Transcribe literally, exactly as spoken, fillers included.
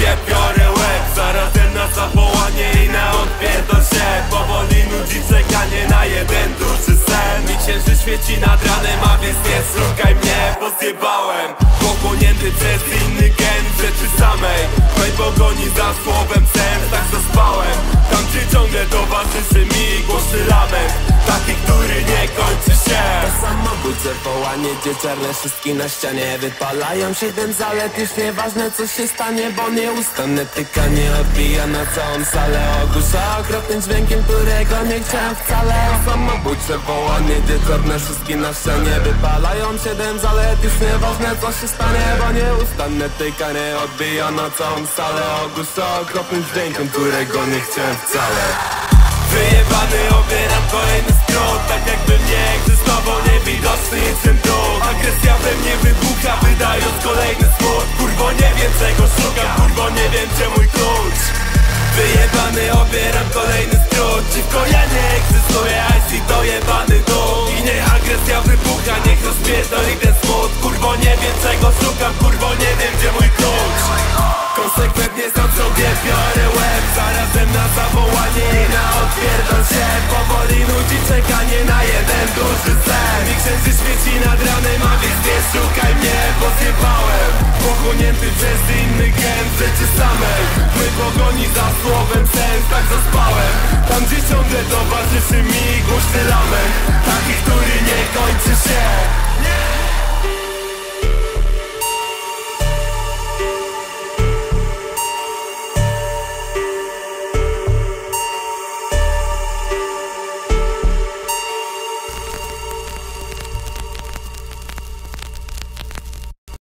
sobie biorę łeb. Zarazem na zawołanie i na odpierdol się. Powoli nudzi czekanie na jeden duży sen. Mi księżyc świeci nad ranem, a więc nie szukaj mnie, bo zjebałem. Pochłonięty przez inny gen rzeczy samej. Mej pogoni za słowem sens, tak zaspałem. Tam gdzie ciągle towarzyszy mi głośny lament, taki, który nie kończy się. To samobójcze wołanie, gdzie czarne szóstki na ścianie wypalają siedem zalet, już nieważne co się stanie, bo nieustanne tykanie odbija na całą salę. Ogłusza okropnym dźwiękiem, którego nie chciałem wcale. To samobójcze wołanie, gdzie czarne szóstki na ścianie wypalają siedem zalet, już nieważne co się stanie, bo nieustanne tykanie odbija na całą salę. Ogłusza okropnym dźwiękiem, którego nie chciałem wcale. Wyjebany, obieram kolejny skrót, tak jakby nie egzystował niewidoczny niczym drog. Agresja we mnie wybucha, wydając kolejny smut. Kurwo, nie wiem czego szukam, kurwo, nie wiem gdzie mój klucz. Wyjebany, obieram kolejny skrót, dziwko ja nie egzystuję, I C dojebany dół. I niech agresja wybucha, niech rozpierdoli ten smut. Kurwo, nie wiem czego szukam, kurwo, nie wiem gdzie mój klucz. Konsekwentnie sam sobie biorę łeb. Zarazem na zawołanie i na odpierdol się. Powoli nudzi czekanie na jeden duży sen. Mi księżyc świeci nad ranem, a więc nie szukaj mnie, bo zjebałem. Pochłonięty przez inny gen rzeczy samej. My pogoni za słowem sens, tak zaspałem. Tam gdzie ciągle towarzyszy mi głośny lament, taki, który nie kończy się.